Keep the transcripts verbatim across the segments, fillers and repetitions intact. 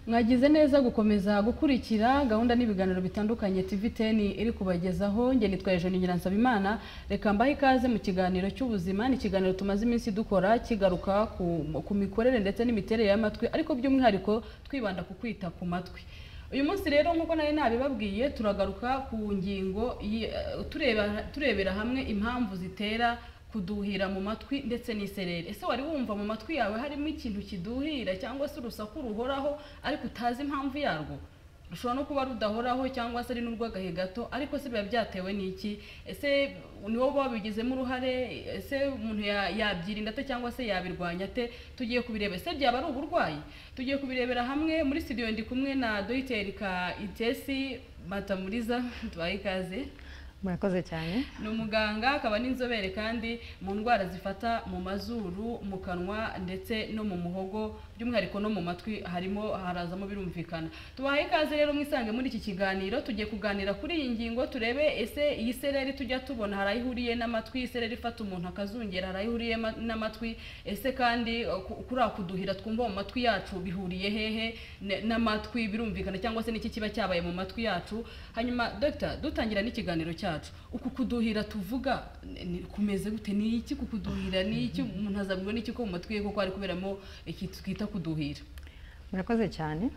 Mwagize neza gukomeza gukurikira gahunda n'ibiganiro bitandukanye T V ten iri kubagezaho. Nge nitwa Ejo Nsabimana. Reka mbahe ikaze mu kiganiro cy'ubuzima. Ni ikiganiro tumaze iminsi dukora kigaruka ku, ku mikorere ndetse n'imiterere y'amatwi, ariko by'umwihariko twibanda ku kwita ku matwi. Uyu munsi rero nkuko nari nabibabwiye turagaruka ku ngingo tureba turebera hamwe impamvu zitera kuduhira mu matwi ndetse n'isereri. Ese wari wumva mu matwi yawe harimo ikintu kiduhira cyangwa se urusaku ruhoraho ariko utazi impamvu yarwo? Rushobora no kuba rudahoraho cyangwa se ari n'urw'agahe gato, ariko se biba byatewe n'iki? Ese ni wowe wabigizemo uruhare? Ese umuntu yabyirinda ate cyangwa se yabirwanya ate? Tugiye kubireba. Ese byaba ari uburwayi? Tugiye kubirebera hamwe. Muri studio ndi kumwe na Dr Itesi Matamuriza. Tubaye ikaze. Murakoze cyane. Ni umuganga akaba n'inzobere kandi mu ndwara zifata mu mazuru, mu kanwa ndetse no mu muhogo, by'umwihariko no mu matwi harimo harazamo birumvikana. Tubahaye ikaze rero mwisange muri iki kiganiro. Tugiye kuganira kuri iyi ngingo, turebe ese iyi sereri tujya tubona harayihuriye n'amatwi, sereri ifata umuntu akazungera harayihuriye n'amatwi, ese kandi kuri akuduhira twumva mu matwi yacu bihuriye hehe n'amatwi birumvikana, cyangwa se n'iki kiba cyabaye mu matwi yacu. Hanyuma Doctor, dutangira n'ikiganiro cyacu, uku kuduhira tuvuga kumeze gute? Ni iki kukuduhira? Ni iki umuntu azabwira n'iki ko mu matwi ye koko ari kuberamo iki twita kuduhira? Murakoze cyane.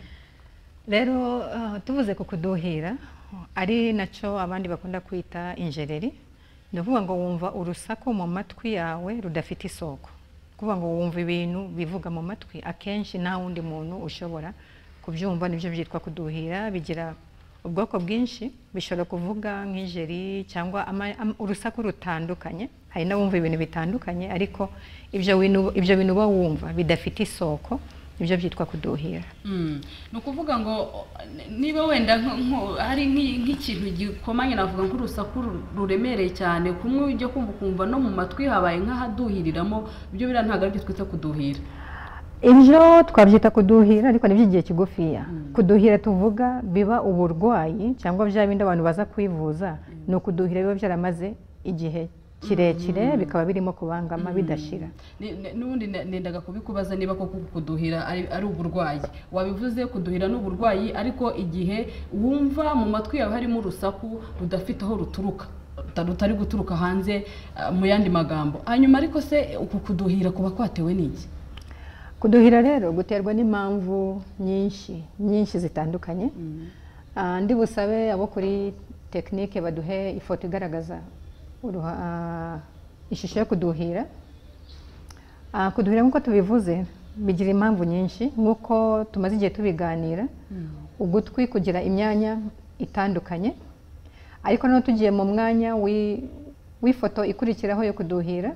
Rero uh, tuvuze ku kuduhira ari naco abandi bakunda kwita injereri, ni ukuvuga ngo wumva urusaku mu matwi yawe rudafite isoko, kuvuga ngo wumva ibintu bivuga mu matwi akenshi nta wundi muntu ushobora kubyumva. Nibyo byitwa kuduhira. Bigira ubwoko bwinshi, bishobora kuvuga nk'ijeri cyangwa urusaku rutandukanye. Hari n'abumva ibintu bitandukanye, ariko ibyo bintu ibyo bintu uba wumva bidafite isoko, ibyo byitwa kuduhira. Mm. No kuvuga ngo niba wenda hari nk'ikintu gikomanye, navuga nk'urusaku ruremereye cyane, kumwe ujye kumva kumva no mu matwi habaye nk'ahaduhiriramo, ibyo bira ntago ari twita kuduhira. Ibyo twabyita kuduhira, ariko nibyo igihe kigufiya. Mm. Kuduhira tuvuga biba uburwayi cyangwa bya bindi abantu baza kwivuza. Mm. No kuduhira biba byaramaze igihe kirekire, mm. bikaba birimo kubangama, mm. bidashira. N'ubundi nendaga kubikubaza niba koko kuduhira ari, ari uburwayi. Wabivuze kuduhira n'uburwayi, ariko igihe wumva mu matwi yawe harimo urusaku rudafite aho ruturuka, rutari guturuka hanze uh, mu yandi magambo. Hanyuma ariko se uku kuduhira kuba kwatewe n'iki? Kuduhira rero guterwa n'impamvu nyinshi nyinshi zitandukanye. Mm. Uh, ndi busabe abo kuri technique baduhe ifoto igaragaza uruha uh, ishusho yo kuduhira. Uh, kuduhira nk'uko tubivuze bigira impamvu nyinshi, nk'uko tumaze igihe tubiganira. Mm. Ugutwi kugira imyanya itandukanye, ariko no tugiye mu mwanya w'ifoto ikurikiraho yo kuduhira.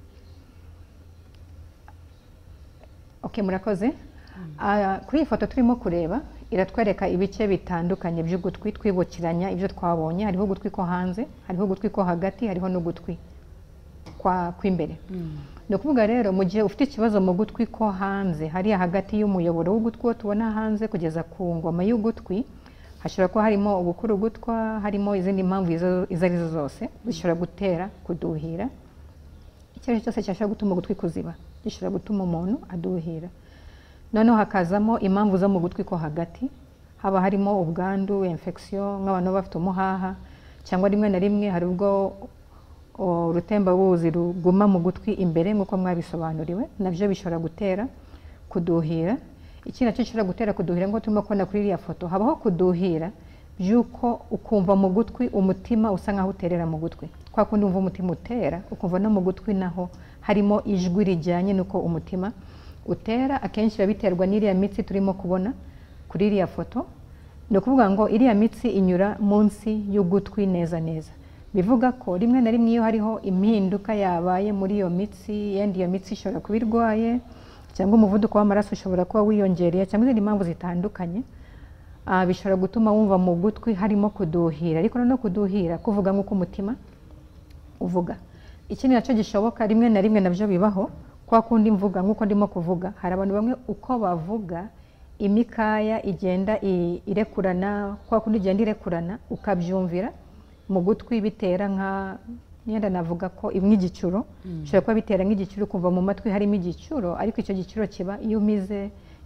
Okay, murakoze. Mm. Uh, kuri iyi foto turimo kureba iratwereka ibice bitandukanye by'ugutwi twibukiranya ibyo twabonye. Hariho ugutwi ko hanze, hariho ugutwi ko hagati, hariho n'ugutwi kwa kw'imbere. Mm. No kuvuga rero mu gihe ufite ikibazo mu gutwi ko hanze, hariya hagati y'umuyoboro w'ugutwi wo tubona hanze kugeza ku ngoma y'ugutwi, hashobora kuba harimo ugukura ugutwa, harimo izindi mpamvu izo ari zo zose bishobora gutera kuduhira. Icyo cyose cyashobora gutuma ugutwi kuziba, gishobora gutuma umuntu aduhira. Noneho hakazamo impamvu zo mu gutwi ko hagati, haba harimo ubwandu, infection, nk'abantu bafite umuhaha, cyangwa rimwe na rimwe hari ubwo urutembabuzi ruguma mu gutwi imbere nk'uko mwabisobanuriwe, nabyo bishobora gutera kuduhira. Iki nacyo gishobora gutera kuduhira ngo turimo kubona kuri iriya foto, habaho kuduhira by'uko ukumva mu gutwi umutima usa nkaho uterera mu gutwi. Kwa kundi umva umutima utera, ukumva no mu gutwi naho harimo ijwi rijyanye nuko umutima utera. Akenshi biba biterwa n'iriya mitsi turimo kubona kuri iriya foto. Ni ukuvuga ngo iriya mitsi inyura munsi y'ugutwi neza neza, bivuga ko rimwe na rimwe iyo hariho impinduka yabaye muri iyo mitsi, yenda iyo mitsi ishobora kuba irwaye, cyangwa umuvuduko w'amaraso ushobora kuba wiyongereye, cyangwa izindi mpamvu zitandukanye, uh, bishobora gutuma wumva mu gutwi harimo kuduhira. Ariko no kuduhira kuvuga nk'uko umutima uvuga. Ikindi nacyo gishoboka rimwe na rimwe nabyo bibaho, kwa kundi mvuga nk'uko ndimo kuvuga, hari abantu bamwe uko bavuga imikaya igenda irekurana, kwa kundi igenda irekurana ukabyumvira mu gutwi bitera nka yenda navuga ko imwe igicuro, bishobora kuba bitera nk'igicuro, kumva mu matwi harimo igicuro, ariko icyo gicuro kiba iyo umize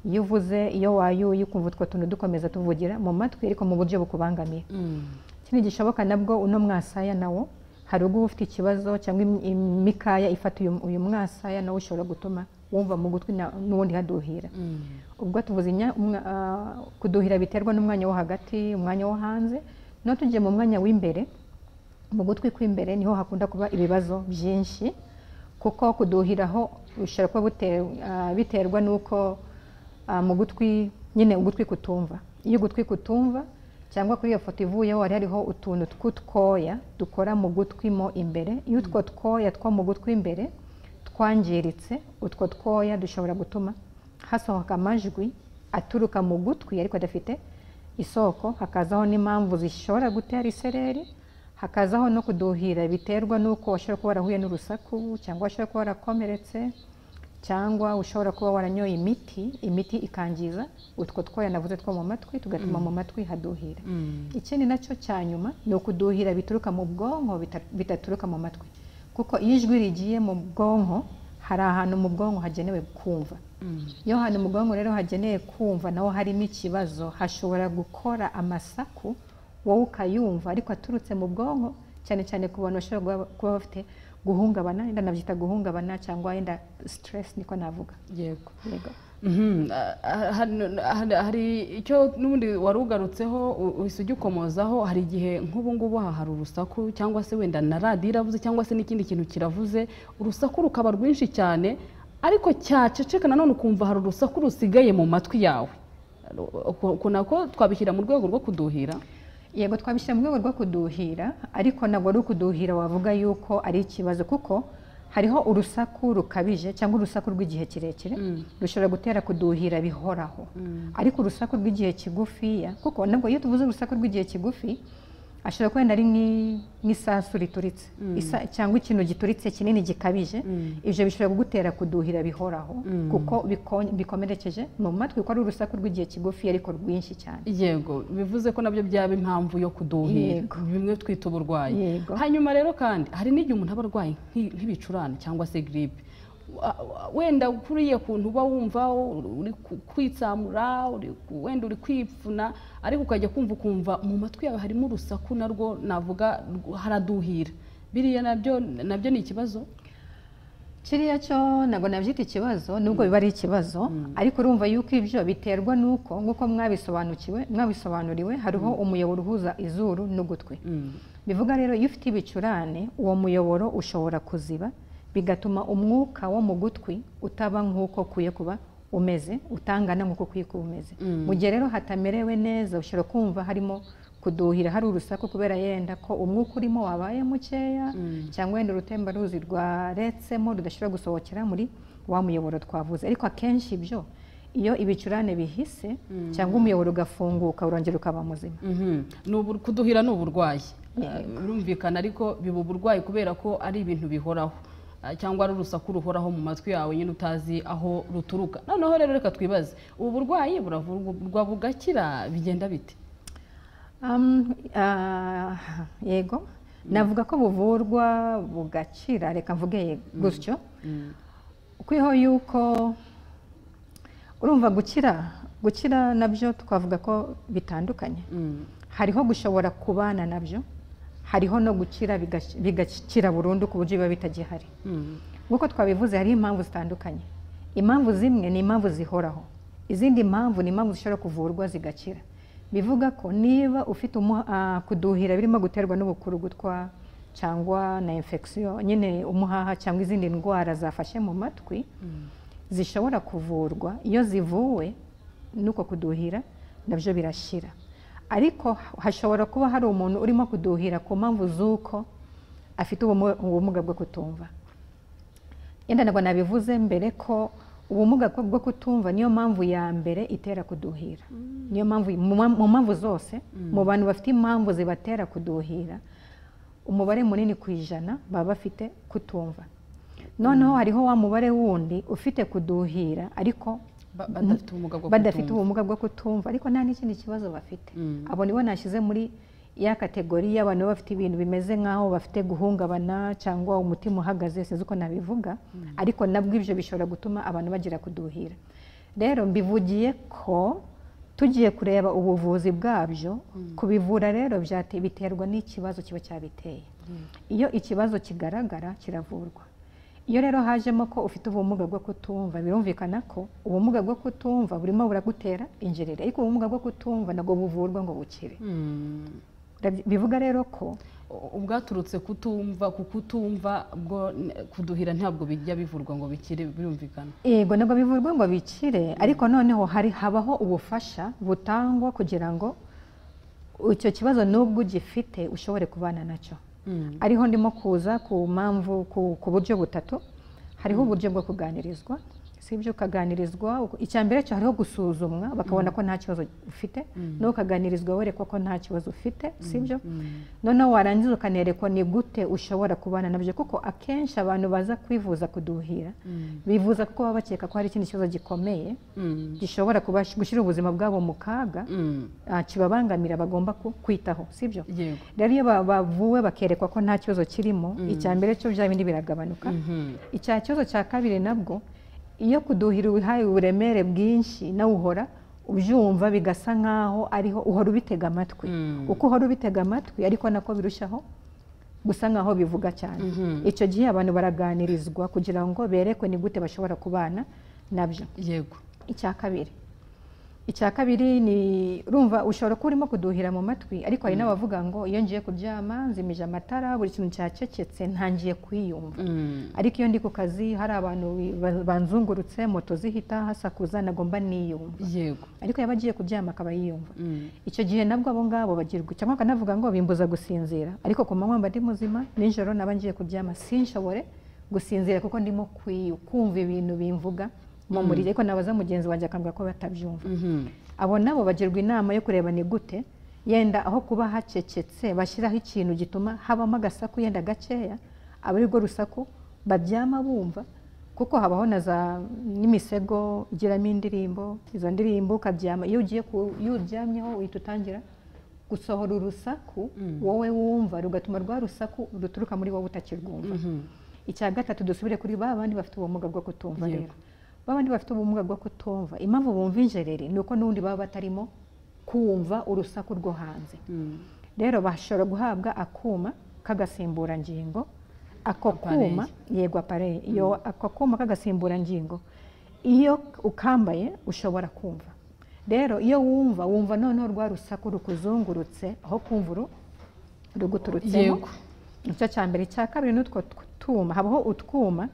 iyo uvuze iyo wayuye ukumva utwo tuntu dukomeza tuvugira mu matwi ariko mu buryo bukubangamiye. Ikindi gishoboka nabwo uno mwasaya nawo hari ubwo ufite ikibazo cyangwa imikaya ifata uyu mwasaya nawo ushobora gutuma wumva mu gutwi n'ubundi haduhira. Ubwo tuvuze kuduhira biterwa n'umwanya wo hagati, umwanya wo hanze, no tugiye mu mwanya w'imbere, mu gutwi kw'imbere niho hakunda kuba ibibazo byinshi, kuko kuduhiraho bishobora kuba biterwa n'uko mu gutwi nyine ugutwi kutumva. Iyo ugutwi kutumva cyangwa kuri iyo foto ivuyeho hari hariho utuntu tw'utwoya dukora mu gutwi mo imbere. Iyo utwo twoya two mu gutwi imbere twangiritse, utwo twoya dushobora gutuma hasohoka amajwi aturuka mu gutwi ariko adafite isoko, hakazaho n'impamvu zishobora gutera isereri, hakazaho no kuduhira biterwa n'uko washobora kuba warahuye n'urusaku cyangwa washobora kuba warakomeretse cyangwa ushobora kuba waranyoye imiti imiti ikangiza utwo twoya navuze two mu matwi tugatuma mu matwi haduhira. Ikindi nacyo cya nyuma ni ukuduhira bituruka mu bwonko bitaturuka mu matwi, kuko iyo ijwi rigiye mu bwonko hari ahantu mu bwonko hagenewe kumva. Iyo hantu mu bwonko rero hagenewe kumva naho harimo ikibazo, hashobora gukora amasaku wowe ukayumva ariko aturutse mu bwonko, cyane cyane ku bantu bashobora kuba bafite guhungabana, enda nabyita guhungabana cyangwa enda stress niko navuga. Yego. Yego. Hari icyo n'ubundi warugarutseho uhise ugikomozaho, hari igihe nk'ubu ngubu hari urusaku cyangwa se wenda na radiyo iravuze cyangwa se n'ikindi kintu kiravuze, urusaku rukaba rwinshi cyane ariko cyaceceka nanone ukumva hari urusaku rusigaye mu matwi yawe. Uko nako twabishyira mu rwego rwo kuduhira? Yego, twabishyira mu rwego rwo kuduhira, ariko ntabwo ari ukuduhira wavuga yuko ari ikibazo, kuko hariho urusaku rukabije cyangwa urusaku rw'igihe kirekire rushobora gutera kuduhira bihoraho. Ariko urusaku rw'igihe kigufiya, kuko nabwo iyo tuvuze urusaku rw'igihe kigufi ashobora kwenda ari nk'isasu rituritse cyangwa ikintu gituritse kinini gikabije, ibyo bishobora kugutera kuduhira bihoraho kuko bikomerekeje mu matwi, kuko ari urusaku rw'igihe kigufi ariko rwinshi cyane. Yego, bivuze ko nabyo byaba impamvu yo kuduhira, bimwe twita uburwayi. Hanyuma rero kandi hari n'igihe umuntu aba arwaye nk'ibicurane cyangwa se grippe, wenda kuriye kuntu uba wumva uri kwitsamura, wenda uri kwipfuna, ariko ukajya kumva ukumva mu matwi yawe harimo urusaku narwo navuga haraduhira. Biriya nabyo nabyo ni ikibazo? Kiriya cyo ntabwo nabyita ikibazo, nubwo biba ari ikibazo, ariko urumva yuko ibyo biterwa n'uko nk'uko mwabisobanukiwe mwabisobanuriwe hariho umuyoboro uhuza izuru n'ugutwi. Bivuga rero iyo ufite ibicurane uwo muyoboro ushobora kuziba, bigatuma umwuka wo mu gutwi utaba nk'uko ukwiye kuba umeze, utangana nk'uko ukwiye kuba umeze. Mu gihe rero hatamerewe neza ushobora kumva harimo kuduhira, hari urusaku kubera yenda ko umwuka urimo wabaye mukeya cyangwa wenda urutembaruzi rwaretsemo rudashobora gusohokera muri wa muyoboro twavuze. Ariko akenshi ibyo iyo ibicurane bihise cyangwa umuyoboro ugafunguka urongera ukaba muzima. Kuduhira ni uburwayi birumvikana, ariko biba uburwayi kubera ko ari ibintu bihoraho cyangwa ari urusaku ruhoraho mu matwi yawe nyine utazi aho ruturuka. Noneho rero reka twibaze, ubu burwayi buravurwa bugakira, bigenda bite? Yego, navuga ko buvurwa bugakira, reka mvuge gutyo, ukwiho yuko urumva gukira gukira nabyo twavuga ko bitandukanye. Hariho gushobora kubana nabyo, hariho no gukira bigakira burundu ku buryo biba bitagihari. Nk'uko twabivuze hari impamvu zitandukanye. Impamvu zimwe ni impamvu zihoraho, izindi impamvu ni impamvu zishobora kuvurwa zigakira. Bivuga ko niba ufite kuduhira birimo guterwa n'ubukurugutwa cyangwa na infection, nyine umuhaha cyangwa izindi ndwara zafashe mu matwi, zishobora kuvurwa. Iyo zivuwe nuko kuduhira nabyo birashira. Ariko hashobora kuba hari umuntu urimo kuduhira ku mpamvu z'uko afite ubumuga bwo kutumva. Yenda ntabwo nabivuze mbere ko ubumuga bwo kutumva niyo mpamvu ya mbere itera kuduhira. Niyo mpamvu mu mpamvu zose, mu bantu bafite impamvu zibatera kuduhira, umubare munini ku ijana baba bafite kutumva. Noneho hariho wa mubare wundi ufite kuduhira ariko badafite ubumuga bwo kutumva ariko nta n'ikindi kibazo bafite. Abo nibo nashyize muri ya kategori y'abantu bafite ibintu bimeze nk'aho bafite guhungabana cyangwa umutima uhagaze, sinzi uko nabivuga, ariko nabwo ibyo bishobora gutuma abantu bagira kuduhira. rero mbivugiye ko tugiye kureba ubuvuzi bwabyo kubivura rero byate biterwa n'ikibazo kiba cyabiteye. Iyo ikibazo kigaragara kiravurwa. Iyo rero hajemo ko ufite ubumuga bwo kutumva, birumvikana ko ubumuga bwo kutumva burimo buragutera injerere, ariko ubumuga bwo kutumva nabwo buvurwa ngo bukire. Bivuga rero ko ubwaturutse kutumva ku kutumva bwo kuduhira ntabwo bijya bivurwa ngo bikire, birumvikana. Yego nabwo bivurwa ngo bikire, ariko noneho hari habaho ubufasha butangwa kugira ngo icyo kibazo nubwo ugifite ushobore kubana nacyo. Ariho ndimo kuza ku mpamvu ku buryo butatu. Hariho uburyo bwo kuganirizwa, sibyo ukaganirizwa, icyambere cyo hariho gusuzumwa bakabona ko nta kibazo ufite, no ukaganirizwa werekwa ko nta kibazo ufite, sibyo. Noneho warangiza ukanerekwa ni gute ushobora kubana nabyo, kuko akenshi abantu baza kwivuza kuduhira bivuza kuko baba bakeka ko hari ikindi kibazo gikomeye gishobora gushyira ubuzima bwabo mu kaga, kibabangamira bagomba kwitaho, sibyo. Rero iyo bavuwe bakerekwa ko nta kibazo kirimo, icyambere cyo bya bindi biragabanuka. Icya kibazo cya kabiri nabwo, iyo kuduhira ubihaye uburemere bwinshi nawe uhora ubyumva bigasa nkaho ariho uhora ubitega amatwi. Uko uhora ubitega amatwi ariko nako birushaho gusa nkaho bivuga cyane. Icyo gihe abantu baraganirizwa kugira ngo berekwe ni gute bashobora kubana nabyo. Yego. Icya kabiri icya kabiri ni urumva ushobora kuba urimo kuduhira mu matwi, ariko hari n'abavuga ngo iyo ngiye kuryama nzimije amatara buri kintu cyacecetse ntangiye kwiyumva. Ariko iyo ndi ku kazi hari abantu banzungurutse moto zihita hasakuza nagomba niyumva. Yego. Ariko yaba agiye kuryama akaba yiyumva. Icyo gihe nabwo abo ngabo bagirwa cyangwa akanavuga ngo bimbuza gusinzira, ariko ku manywa mba ndi muzima, nijoro naba ngiye kuryama sinshobore gusinzira kuko ndimo kumva ibintu bimvuga mu muriro, ariko nabaza mugenzi wanjye akambwira ko batabyumva. Abo nabo bagirwa inama yo kureba ni gute yenda aho kuba hacecetse bashyiraho ikintu gituma habamo agasaku yenda gakeya, aba ari rwo rusaku baryama bumva, kuko habaho na za n'imisego igiramo indirimbo. Izo ndirimbo ukaryama, iyo ugiye iyo uryamyeho uhita utangira gusohora urusaku wowe wumva, rugatuma rwa rusaku ruturuka muri wowe utakirwumva. Icya gatatu dusubire kuri ba bandi bafite ubumuga bwo kutumva rero. Babandi bafite ubumuga bwo kutumva, impamvu bumva injereri ni uko n'undi baba batarimo kumva urusaku rwo hanze. Rero bashobora guhabwa akuma k'agasimburangingo. Ako kuma, yego apareye, iyo ako kuma k'agasimburangingo iyo ukambaye ushobora kumva. Rero iyo wumva wumva noneho rwa rusaku rukuzungurutse aho kumva uru ruguturutsemo. Icyo cya mbere. Cya kabiri n'utwo twuma, habaho utwuma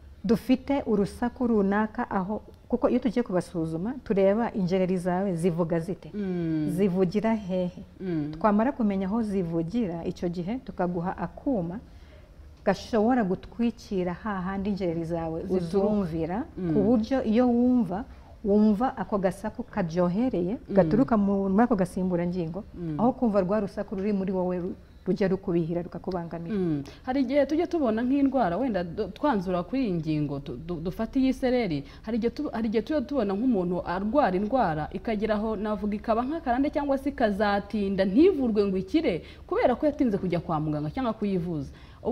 dufite urusaku runaka aho, kuko iyo tugiye kubasuzuma tureba injereri zawe zivuga zite, zivugira hehe. Twamara kumenya aho zivugira, icyo gihe tukaguha akuma gashobora gutwikira hahandi injereri zawe uzumvira, ku buryo iyo wumva wumva ako gasaku karyohereye gaturuka muri ako gasimburangingo, aho kumva rwa rusaku ruri muri wowe rujya rukubihira rukakubangamira. Hari igihe tujye tubona nk'indwara wenda twanzura kuri iyi ngingo dufata iyi sereri, hari igihe tujya tubona nk'umuntu arwara indwara ikageraho navuga ikaba nk'akarande cyangwa se ikazatinda ntivurwe ngo ikire kubera ko yatinze kujya kwa muganga cyangwa kuyivuza.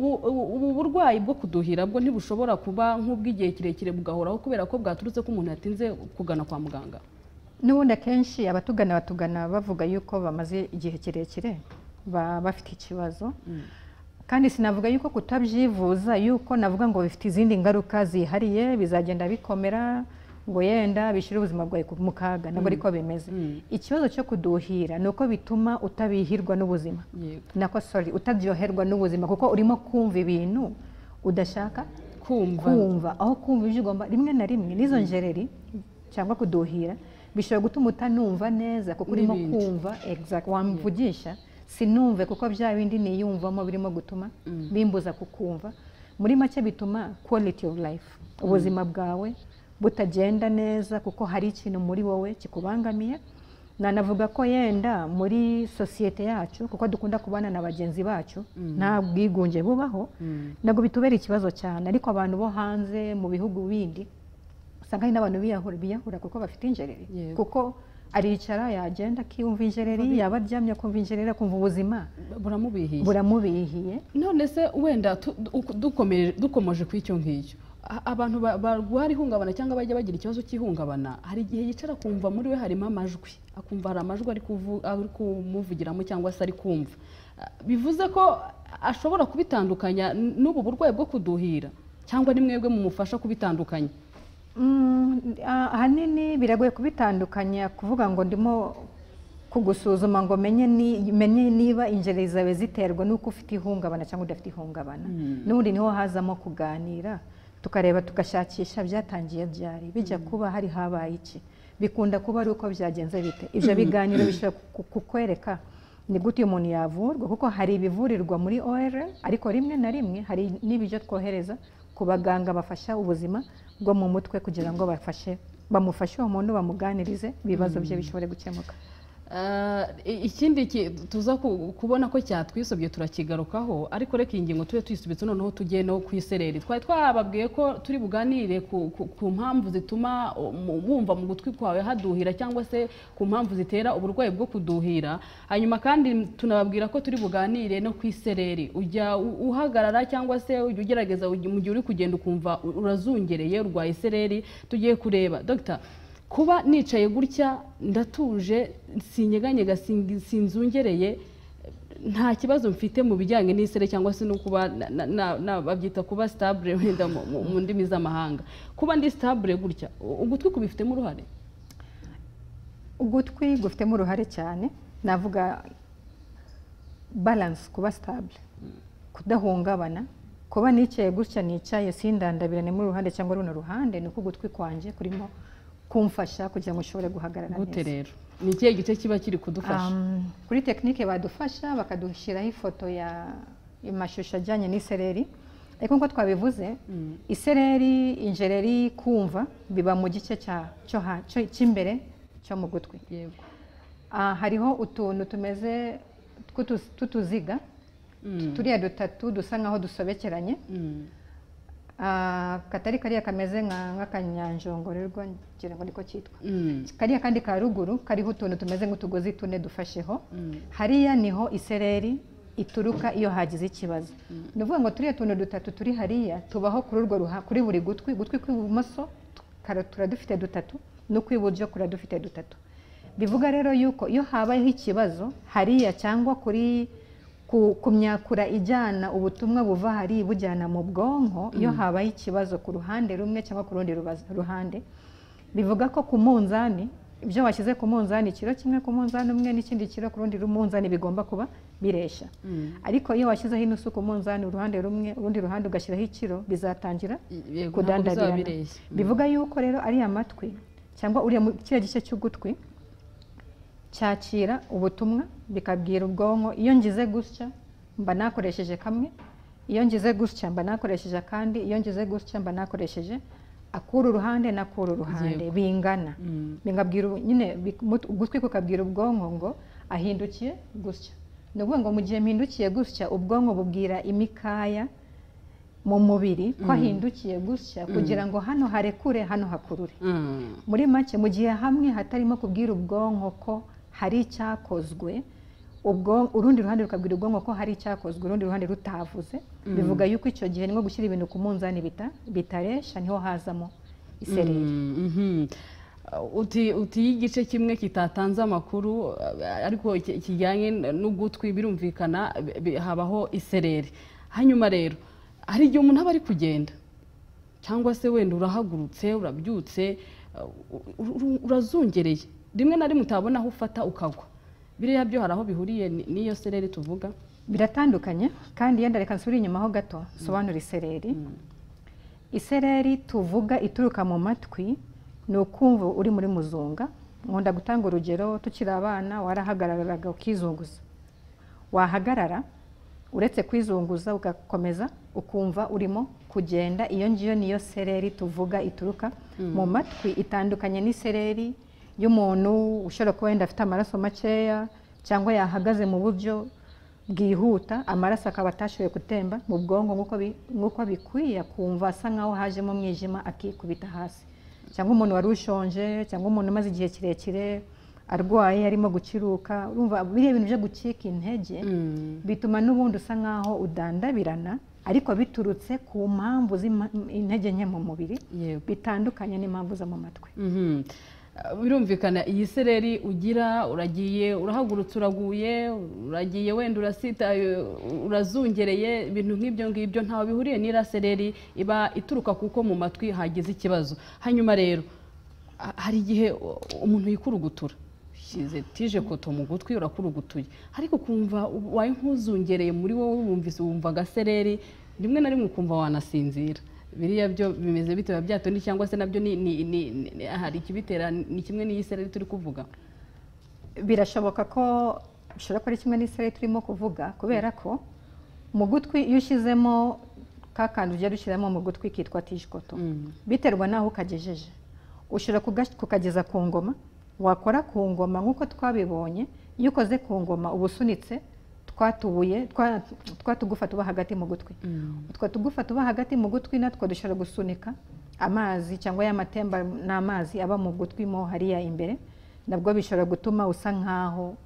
Ubu burwayi bwo kuduhira bwo ntibushobora kuba nk'ubw'igihe kirekire bugahoraho kubera ko bwaturutse ko umuntu yatinze kugana kwa muganga. N'ubundi akenshi abatugana batugana bavuga yuko bamaze igihe kirekire bafite ikibazo, kandi sinavuga yuko kutabyivuza yuko navuga ngo bifite izindi ngaruka zihariye bizagenda bikomera ngo yenda bishyira ubuzima bwawe mu kaga, nabwo ariko bimeze. Ikibazo cyo kuduhira ni uko bituma utabihirwa n'ubuzima, nako sorry utaryoherwa n'ubuzima, kuko urimo kumva ibintu udashaka kumva, aho kumva ibyo ugomba. Rimwe na rimwe n'izo njereri cyangwa kuduhira bishobora gutuma utanumva neza kuko urimo kumva exact wamvugisha sinumve kuko bya bindi niyumvamo birimo gutuma bimbuza kukumva. Muri make bituma quality of life, ubuzima bwawe butagenda neza kuko hari ikintu muri wowe kikubangamiye. Nanavuga ko yenda muri sosiyete yacu kuko dukunda kubana na bagenzi bacu nta bwigunge bubaho, nabwo bitubera ikibazo cyane. Ariko abantu bo hanze mu bihugu bindi usanga hari n'abantu biyahura biyahura kuko bafite injereri, kuko aricara yagenda akiyumva injereri, yaba aryamye akumva injereri akumva ubuzima buramubihiye buramubihiye. None se wenda dukomeje ku icyo ngicyo, abantu barwara ihungabana cyangwa bajya bagira ikibazo cy'ihungabana hari igihe yicara kumva muri we harimo amajwi akumva hari amajwi ari kumuvugiramo cyangwa se ari kumva, bivuze ko ashobora kubitandukanya n'ubu burwayi bwo kuduhira cyangwa ni mwebwe mumufasha kubitandukanya? Ahanini biragoye kubitandukanya, kuvuga ngo ndimo kugusuzuma ngo menye niba injeri zawe ziterwa n'uko ufite ihungabana cyangwa udafite ihungabana. N'ubundi niho hazamo kuganira tukareba tugashakisha byatangiye byari bijya kuba hari habaye iki, bikunda kuba ari uko byagenze bite. Ibyo biganiro bishobora kukwereka ni gute umuntu yavurwa, kuko hari ibivurirwa muri O R L ariko rimwe na rimwe hari n'ibyo twohereza ku baganga bafasha ubuzima bwo mu mutwe kugira ngo bafashe bamufashe uwo muntu bamuganirize ibibazo bye bishobore gukemuka. Ikindi tuza kubona ko cyatwisobye turakigarukaho, ariko reka ingingo tube tuyisubitse noneho tujye no ku isereri. Twari twababwiye ko turi buganire ku mpamvu zituma wumva mu gutwi kwawe haduhira cyangwa se ku mpamvu zitera uburwayi bwo kuduhira, hanyuma kandi tunababwira ko turi buganire no ku isereri. Ujya uhagarara cyangwa se ujya ugerageza mu gihe uri kugenda ukumva urazungereye urwaye isereri. Tugiye kureba Dr. kuba nicaye gutya ndatuje sinyeganyega sinzungereye nta kibazo mfite mu bijyanye n'isere cyangwa se no kuba babyita kuba stable wenda mu ndimi z'amahanga. Kuba ndi stable gutya ugutwi kubifitemo uruhare? Ugutwi gufitemo uruhare cyane, navuga balance, kuba stable, kudahungabana. Kuba nicaye gutya nicaye sindandabirane mu ruhande cyangwa runo ruhande, nuko ugutwi kwanje kurimo kumfasha kugira ngo ushobore guhagarara neza. Gute rero ni ikihe gice kiba kiri kudufasha? Um, kuri tekinike badufasha bakadushiraho ifoto ya amashusho ajyanye n'isereri, ariko nko twabivuze mm. isereri injereri kumva biba mu gice cya cyo ha cy'imbere cyo mu gutwi. Yego. Ah, hariho utuntu tumeze tutuziga mm. turiya dutatu dusa nkaho dusobekeranye mm. Uh, katari kariya kameze nk'akanyanjongorerwa ngira ngo niko cyitwa mm. kariya kandi ka ruguru kariho utuntu tumeze nk'utugozi tune dufasheho mm. hariya niho isereri ituruka iyo hagize ikibazo mm. nuvuga ngo turiya tuntu dutatu turi hariya tubaho kuri urwo ruha kuri buri gutwi gutwi kw'ibumoso turadufite dutatu no kw'iburyo kuradufite dutatu. Bivuga rero yuko iyo habayeho ikibazo hariya cyangwa kuri ku myakura ijyana ubutumwa buva hari bujyana mu bwonko, iyo mm. habaye ikibazo ku ruhande rumwe cyangwa ku rundi ruhande, bivuga ko ku munzani ibyo washyize ku munzani kiro kimwe ku munzani umwe n'ikindi kiro ku rundi munzani bigomba kuba biresha mm. ariko iyo washyizeho inusu ku munzani uruhande rumwe urundi ruhande ugashyiraho ikiro bizatangira kudandabirana mm. bivuga yuko rero ari amatwi cyangwa uriya mu kiriya gice cy'ugutwi cyakira ubutumwa bikabwira ubwonko iyo ngize gutya mba nakoresheje kamwe, iyo ngize gutya mba nakoresheje kandi, iyo ngize gutya mba nakoresheje akuru ruhande nakuru ruhande bingana mm. bingabwira nyine ugutwi kukabwira ubwonko ngo ahindukiye gutya. Nuvuga ngo mu gihe mpindukiye gutya ubwonko bubwira imikaya mu mubiri ko ahindukiye gutya kugira ngo hano harekure hano hakurure mm. muri make mu gihe hamwe hatarimo kubwira ubwonko ko hari icyakozwe, ubwo urundi ruhande rukabwira ubwonko ko hari icyakozwe urundi ruhande rutavuze mm. bivuga yuko icyo gihe nimo gushyira ibintu ku munzani bita bitaresha niho hazamo isereri mm -hmm. uti uti igice kimwe kitatanze amakuru ariko kijyanye n'ugutwi birumvikana habaho isereri. Hanyuma rero hari igihe umuntu aba ari kugenda cyangwa se wenda urahagurutse urabyutse urazungereye rimwe na rimwe utabona aho ufata ukagwa, biriya byo hari aho bihuriye n'iyo sereri tuvuga? Biratandukanye kandi yenda reka nsubire inyuma ho gato sobanura isereri mm. isereri tuvuga ituruka mu matwi ni ukumva uri muri muzunga. Nkunda gutanga urugero, tukiri abana warahagararaga ukizunguza, wahagarara uretse kwizunguza ugakomeza ukumva urimo kugenda, iyo ngiyo niyo sereri tuvuga ituruka mm. mu matwi. Itandukanye n'isereri y'umuntu ushobora kuba wenda afite amaraso makeya cyangwa yahagaze mu buryo bwihuta amaraso akaba atashoboye gutemba mu bwonko nk'uko bikwiye, kumva asa nkaho hajemo umwijima akikubita hasi. Cyangwa umuntu wari ushonje cyangwa umuntu umaze igihe kirekire arwaye arimo gukiruka, urumva biriya bintu byo gucika intege mm. bituma n'ubundi usa nkaho udandabirana ariko biturutse ku mpamvu z'intege nke mu mubiri bitandukanye n'impamvu zo mu matwi. Birumvikana iyi sereri ugira, uragiye urahagurutse uraguye, uragiye wenda urasita urazungereye, ibintu nk'ibyo ngibyo ntaho bihuriye n'ira sereri iba ituruka kuko mu matwi hagize ikibazo. Hanyuma rero hari igihe umuntu yikurugutura, shize tije koto mu gutwi urakurugutuye, ariko kumva waye nk'uzungereye muri wowe wumvise wumva gasereri, rimwe na rimwe ukumva wanasinzira. Biriya byo bimeze bite byatoni cyangwa se nabyo ni ni hari ikibitera ni kimwe n'iyi sereri turi kuvuga? Birashoboka ko bishobora ko ari kimwe n'isereri turimo kuvuga, kubera ko mu gutwi iyo ushyizemo ka kantu ujya dushyiramo mu gutwi kitwa tije koto, biterwa naho ukagejeje, ushobora kukageza ku ngoma, wakora ku ngoma nk'uko twabibonye, iyo ukoze ku ngoma uba usunitse twatubuye twatugufa tuba hagati mu gutwi. Utwo tugufa tuba hagati mu gutwi natwo dushobora gusunika amazi cyangwa y'amatemba n'amazi aba mu gutwi mo hariya imbere, nabwo bishobora gutuma usa nkaho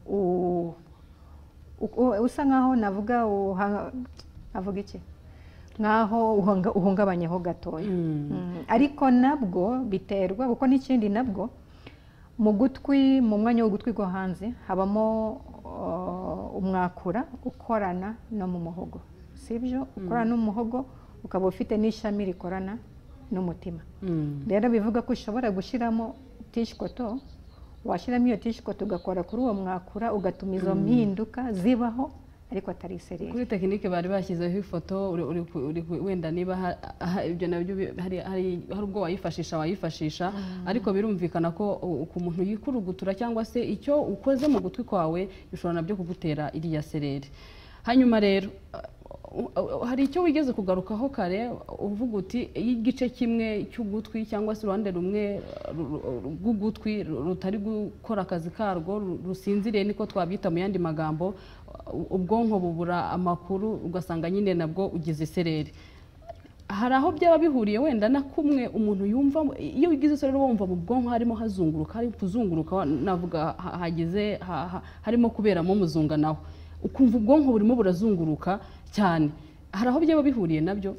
usa nkaho navuga avuga iki nkaho uhungabanyeho gatoya. Ariko nabwo biterwa kuko n'ikindi nabwo mu gutwi, mu mwanya w'ugutwi go hanze habamo umwakura ukorana no mu muhogo, sibyo? Ukorana n'umuhogo ukaba ufite n'ishami rikorana n'umutima. Rero bivuga ko ushobora gushyiramo tije koto, washyiramo iyo tije koto ugakora kuri uwo mwakura, ugatuma izo mpinduka zibaho, ariko atari isereri. Kuri tekinike bari bashyizeho ifoto, wenda niba ibyo nabyo hari ubwo wayifashisha wayifashisha, ariko birumvikana ko ku muntu yikurugutura cyangwa se icyo ukoze mu gutwi kwawe bishobora nabyo kugutera iriya sereri. Hanyuma rero hari icyo wigeze kugarukaho kare uvuga uti igice kimwe cy'ugutwi cyangwa se uruhande rumwe rw'ugutwi rutari gukora akazi karwo, rusinziriye niko twabyita mu yandi magambo, ubwonko bubura amakuru, ugasanga nyine nabwo ugize isereri. Hari aho byaba bihuriye wenda na kumwe umuntu yumva, iyo ugize isereri wumva mu bwonko harimo hazunguruka, hari kuzunguruka, navuga hagize harimo kuberamo umuzunganaho, ukumva ubwonko burimo burazunguruka cyane. Hari aho byaba bihuriye nabyo?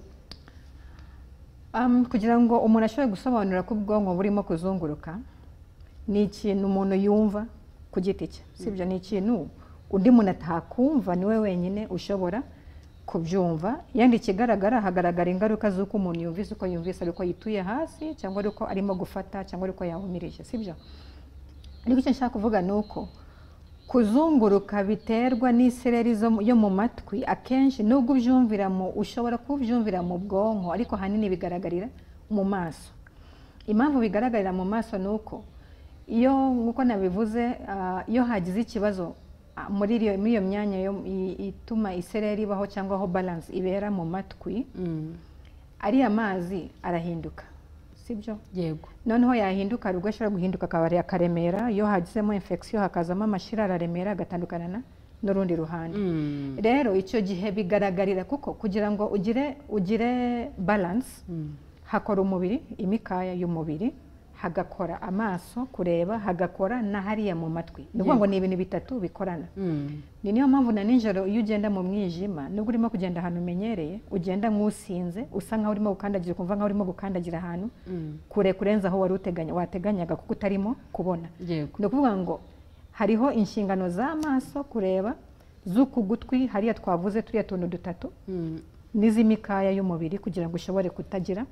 Kugira ngo umuntu ashobore gusobanura ko ubwonko burimo kuzunguruka, ni ikintu umuntu yumva ku giti cye, sibyo? Ni ikintu undi muntu atakumva, niwe wenyine ushobora kubyumva. Yandi kigaragara, hagaragara ingaruka z'uko umuntu yumvise uko yumvise, ariko yituye hasi cyangwa ariko arimo gufata cyangwa ariko yahumirije, sibyo? Ariko icyo nshaka kuvuga ni uko kuzunguruka biterwa n'isereri yo mu matwi. Akenshi nubwo ubyumviramo, ushobora kubyumvira mu bwonko, ariko hanini bigaragarira mu maso. Impamvu bigaragarira mu maso ni uko iyo, nk'uko nabivuze, iyo hagize ikibazo muri iyo myanya ituma isereri ibaho cyangwa aho balance ibera mu matwi, ariya mazi arahinduka, sibyo? Yego. Noneho yahinduka, ubwo ashobora guhinduka akaba akaremera. Iyo hagizemo infection hakazamo amashira, araremera agatandukana n'urundi ruhande. Rero icyo gihe bigaragarira, kuko kugira ngo ugire ugire balance hakora umubiri, imikaya y'umubiri, hagakora amaso kureba, hagakora na hariya mu matwi. Ni ukuvuga ngo ni ibintu bitatu bikorana. Ni niyo mpamvu na nijoro iyo ugenda mu mwijima, nubwo urimo kugenda ahantu umenyereye, ugenda nk'usinze, usa nkaho urimo gukandagira, ukumva nkaho urimo gukandagira ahantu kure kurenza aho wari uteganya wateganyaga kuko utarimo kubona. Ni ukuvuga ngo hariho inshingano z'amaso kureba, z'uku gutwi hariya twavuze turiya tuntu dutatu, n'iz'imikaya y'umubiri kugira ngo ushobore kutagira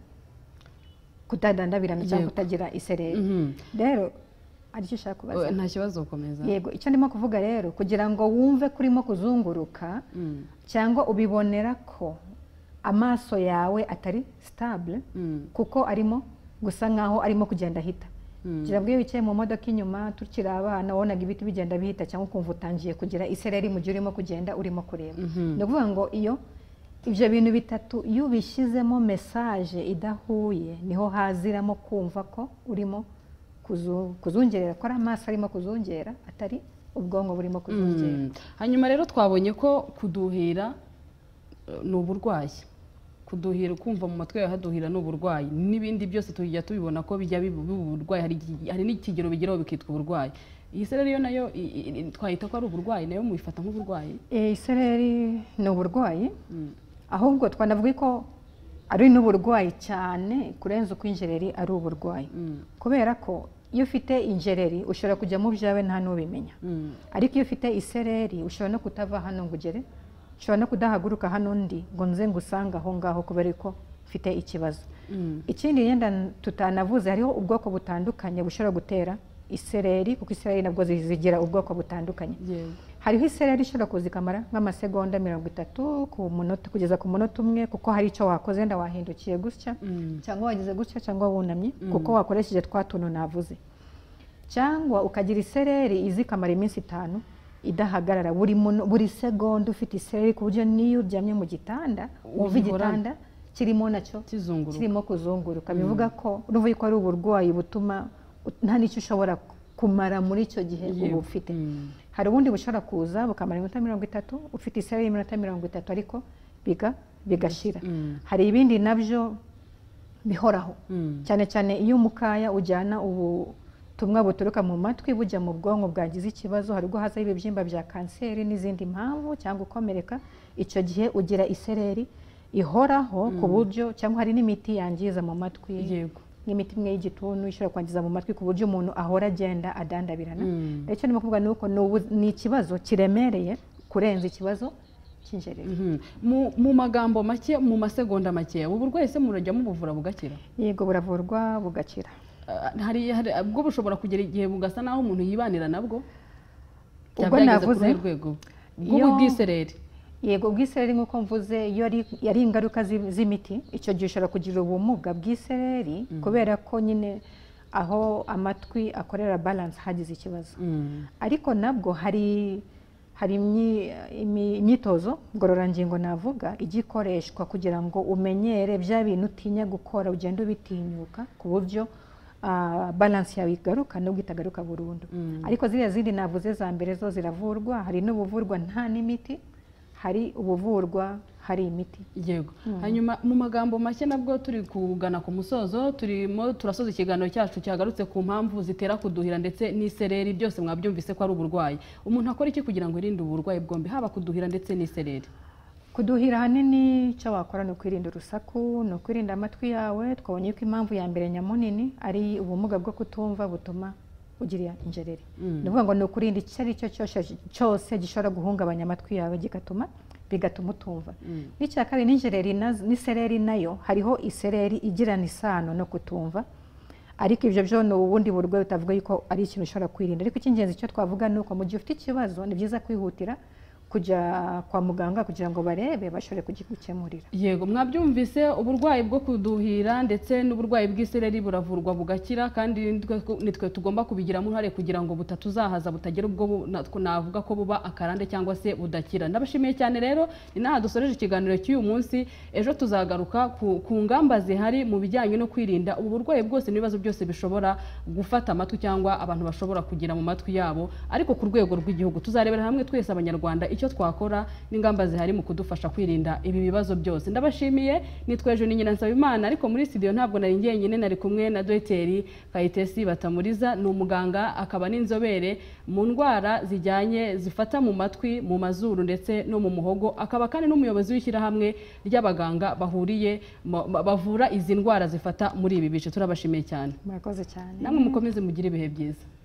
kutadandabirana cyangwa kutagira isereri. Rero aricyo ushaka kubaza? Nta kibazo, ukomeza. Yego, icyo ndimo kuvuga rero, kugira ngo wumve kurimo kuzunguruka cyangwa ubibonera ko amaso yawe atari stable, kuko arimo gusa nkaho arimo kugenda hita. Kugira ngo iyo wicaye mu modoka inyuma tukiri abana, wabonaga ibiti bigenda bihita cyangwa ukumva utangiye kugira isereri mu gihe urimo kugenda urimo kureba. Ni ukuvuga ngo iyo ibyo bintu bitatu iyo ubishyizemo message idahuye, niho haziramo kumva ko urimo kuzungerera, ko ari amaso arimo kuzungera, atari ubwonko burimo kuzungera. Hanyuma rero twabonye ko kuduhira ni uburwayi. Kuduhira, kumva mu matwi yawe haduhira ni uburwayi. N'ibindi byose tujya tubibona ko bijya biba uburwayi, hari n'ikigero bigeraho bikitwa uburwayi. Iyi sereri yo nayo twahita ko ari uburwayi, nayo mubifata nk'uburwayi? Iyi sereri ni uburwayi, ahubwo twanavuga ko ari n'uburwayi cyane kurenza uko injereri ari uburwayi kubera ko iyo ufite injereri ushobora kujya mu byawe nta n'ubimenya ariko iyo ufite isereri ushobora no kutava hano ngo ugere ushobora no kudahaguruka hano ndi ngo nze ngusanga aho ngaho kubera ko ufite ikibazo ikindi yenda tutanavuze hariho ubwoko butandukanye bushobora gutera isereri kuko isereri nabwo zigira ubwoko butandukanye hariho isereri ishobora kuzikamara nk'amasegonda mirongo itatu ku munota kugeza ku munota umwe kuko hari icyo wakoze nda wahindukiye gutya cyangwa wagize gutya cyangwa wunamye kuko wakoresheje twa tuntu navuze cyangwa ukagira isereri izikamara iminsi itanu idahagarara buri buri segonda ufite isereri ku buryo niyo uryamye mu gitanda wumva igitanda kirimo nacyo kirimo kuzunguruka bivuga ko uruvuye ko ari uburwayi butuma nta n'icyo ushobora kumara muri icyo gihe uba ufite hari ubundi bushobora kuza bukamara iminota mirongo itatu ufite isereri y'iminota mirongo itatu ariko biga bigashira hari ibindi nabyo bihoraho cyane cyane iyo umukaya ujyana ubutumwa buturuka mu matwi bujya mu bwonko bwagize ikibazo hari ubwo hazaho ibibyimba bya kanseri n'izindi mpamvu cyangwa ukomereka icyo gihe ugira isereri ihoraho ku buryo cyangwa hari n'imiti yangiza mu matwi yego n'imiti imwe y'igituntu ishobora kwangiza mu matwi ku buryo umuntu ahora agenda adandabirana ndetse no kuvuga nuko ni ikibazo kiremereye kurenza ikibazo cy'injereri mu magambo make mu masegonda make ubu burwayi se murajya mubuvura bugakira yego buravurwa bugakira hari ubwo bushobora kugera igihe bugasa naho umuntu yibanira nabwo ubwo navuze ubwo bw'isereri yego bw'isereri nk'uko mvuze iyo ari ingaruka z'imiti icyo gihe ushobora kugira ubumuga bw'isereri kubera ko nyine aho amatwi akorera balance hagize ikibazo ariko nabwo hari hari imyitozo ngororangingo navuga ijya ikoreshwa kugira ngo umenyere bya bintu utinya gukora ugenda ubitinyuka ku buryo balance yawe igaruka nubwo itagaruka burundu ariko ziriya zindi navuze za mbere zo ziravurwa hari n'ubuvurwa nta n'imiti hari ubuvurwa hari imiti yego hanyuma mu magambo make nabwo turi kugana ku musozo turimo turasoza ikiganiro cyacu cyagarutse ku mpamvu zitera kuduhira ndetse n'isereri byose mwabyumvise ko ari uburwayi umuntu akora iki kugira ngo irinde uburwayi bwombi haba kuduhira ndetse n'isereri kuduhira hanini icyo wakora ni ukwirinda urusaku ni ukwirinda amatwi yawe twabonye ko impamvu ya mbere nyamunini ari ubumuga bwo kutumva butuma ugira injereri ni ukuvuga ngo ni ukurinda icyo ari cyo cyose gishobora guhungabanya amatwi yawe kigatuma bigatuma utumva n'icya kabiri n'injereri n'isereri nayo hariho isereri igirana isano no kutumva ariko ibyo byo ni ubundi burwayi utavuga yuko ari ikintu ushobora kwirinda ariko icy'ingenzi icyo twavuga ni uko mu gihe ufite ikibazo ni byiza kwihutira kujya kwa muganga kugira ngo barebe bashobore kugikemurira yego mwabyumvise uburwayi bwo kuduhira ndetse n'uburwayi bw'isereri buravurwa bugakira kandi nitwe tugomba kubigiramo uruhare kugira ngo butatuzahaza butagera ubwo navuga ko buba akarande cyangwa se budakira ndabashimiye cyane rero ni naha dusoreje ikiganiro cy'uyu munsi ejo tuzagaruka ku, ku ngamba zihari mu bijyanye no kwirinda ubu burwayi bwose n'ibibazo byose bishobora gufata amatwi cyangwa abantu bashobora kugira mu matwi yabo ariko ku rwego rw'igihugu tuzarebera hamwe twese abanyarwanda icyo twakora n'ingamba zihari mu kudufasha kwirinda ibi bibazo byose ndabashimiye nitweje ni nyina Nsabimana ariko muri studio ntabwo nari njyenyine nari kumwe na Dr Kayitesi Batamuriza ni umuganga akaba n'inzobere mu ndwara zijyanye zifata mu matwi mu mazuru ndetse no mu muhogo akaba kandi n'umuyobozi w'ishyirahamwe ry'Abaganga bahuriye bavura izi ndwara zifata muri ibi bice turabashimiye cyane murakoze cyane namwe mukomeze mugire ibihe byiza.